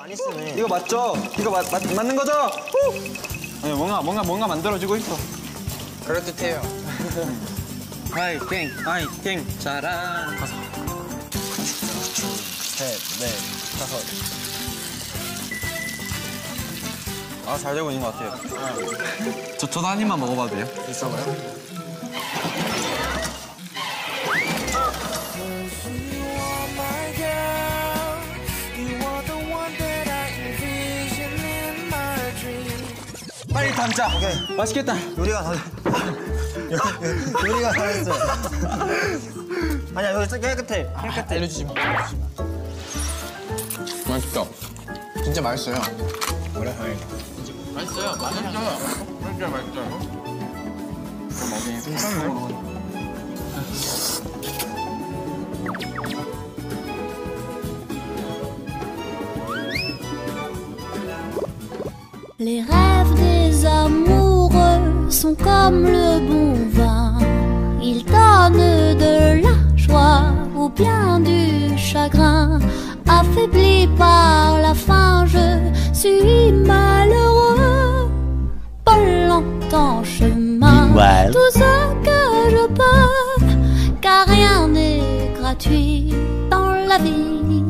아니스네. 이거 맞죠? 이거 맞는 거죠? 네, 뭔가 만들어지고 있어. 그럴듯해요. 화이팅, 자랑. 가서. 셋, 넷, 다섯. 아, 잘 되고 있는 것 같아요. 저도 한 입만 먹어봐도 돼요? 있어봐요. 빨리 담자. 오케이. 맛있겠다. 요리가 다 됐어요. 아니야, 여기 깨끗해. 깨끗해. 알려주지 마. 맛있다. 진짜 맛있어요. 그래, 맛있어요. 맛있어요. 진짜 맛있어요. 괜찮네. Les rêves des amoureux sont comme le bon vin. Ils donnent de la joie ou bien du chagrin. Affaibli par la faim, je suis malheureux. Pas longtemps chemin, tout ce que je peux, car rien n'est gratuit dans la vie.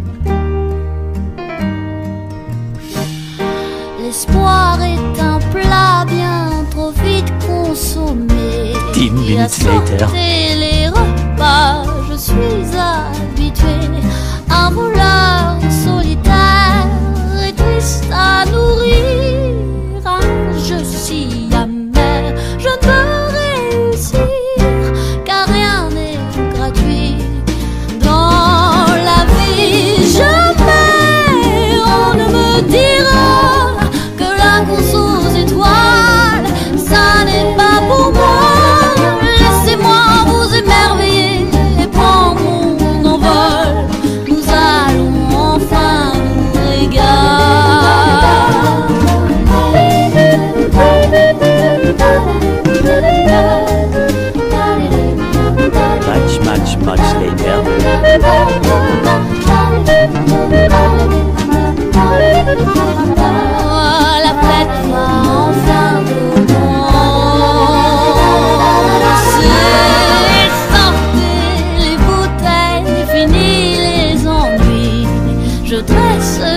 L'espoir est un plat bien trop vite consommé. 10 minutes later. Et les repas, je suis habitué. Un voleur solitaire et triste à nourrir. Un jeu si amer, je ne peux réussir, car rien n'est gratuit dans la vie. Jamais on ne me dira que la course aux étoiles, ça n'est pas pour moi. Laissez-moi vous émerveiller et prendre mon envol. Nous allons enfin nous régaler. Much later. La fête va enfin commencer. Sortez les bouteilles, fini les ennuis. Je dresse